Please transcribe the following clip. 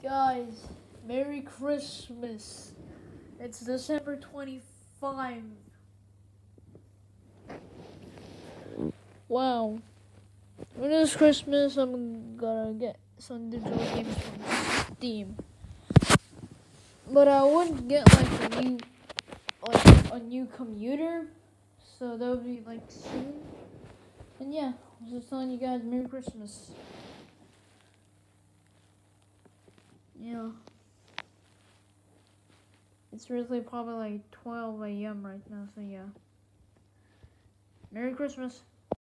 Guys, Merry Christmas. It's December 25. Wow. When it's Christmas, I'm gonna get some digital games from Steam. But I wouldn't get a new computer. So that would be soon. And yeah, I was just telling you guys Merry Christmas. Yeah. It's really probably 12 a.m. right now, so yeah. Merry Christmas.